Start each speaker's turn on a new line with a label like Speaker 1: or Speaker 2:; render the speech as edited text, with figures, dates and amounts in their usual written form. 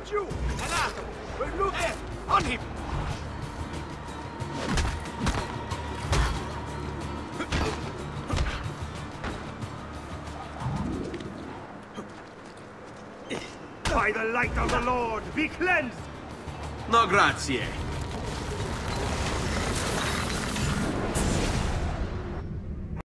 Speaker 1: Jew! Anathema! Remove them! On him! By the light of the Lord, be cleansed!
Speaker 2: No grazie.